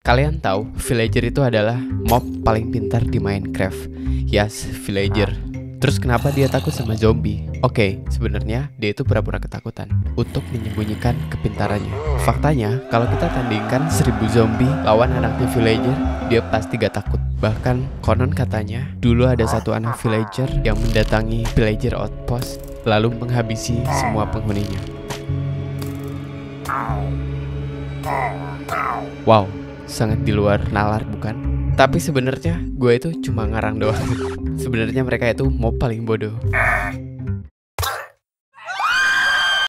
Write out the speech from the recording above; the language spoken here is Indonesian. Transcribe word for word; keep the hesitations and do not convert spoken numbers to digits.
Kalian tahu, villager itu adalah mob paling pintar di Minecraft. Yes, villager. Terus kenapa dia takut sama zombie? Oke, sebenarnya dia itu pura-pura ketakutan untuk menyembunyikan kepintarannya. Faktanya, kalau kita tandingkan seribu zombie lawan anaknya villager, dia pasti gak takut. Bahkan konon katanya, dulu ada satu anak villager yang mendatangi villager outpost lalu menghabisi semua penghuninya. Wow, sangat di luar nalar bukan? Tapi sebenarnya gue itu cuma ngarang doang. Sebenarnya mereka itu mob paling bodoh.